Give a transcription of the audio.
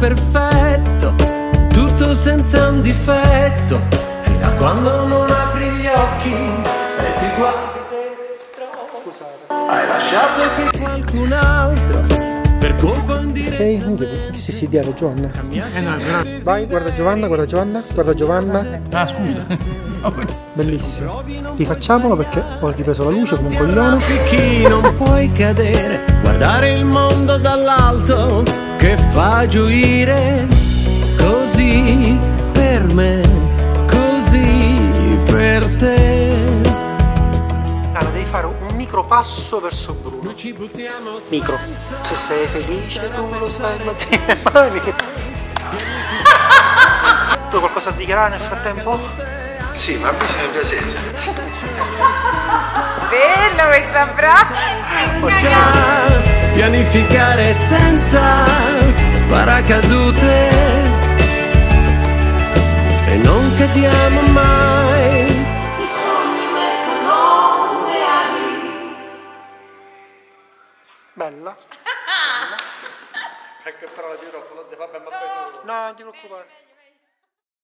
perfetto, tutto senza un difetto, fino a quando non apri gli occhi e ti guardi dentro. Scusate. Hai lasciato che qualcun altro per colpa indiretta. Ok, si siediamo Giovanna. Vai, guarda Giovanna, guarda Giovanna, guarda Giovanna. Ah, scusa. Bellissimo. Rifacciamolo perché ho ripreso la luce come un coglione. Chi non puoi cadere, guardare il mondo dall'alto che fa gioire. Così per me, così per te. Allora, devi fare un micro passo verso Bruno. Micro. Se sei felice tu lo sai, batti le mani. Tu hai qualcosa da dichiarare nel frattempo? Sì, ma bisogna piacere. Bello questa brava! Possiamo pianificare senza paracadute e non cadiamo mai. I sogni mettono le ali. Bella. Anche però la dirò, vabbè, ma no, non ti preoccupare.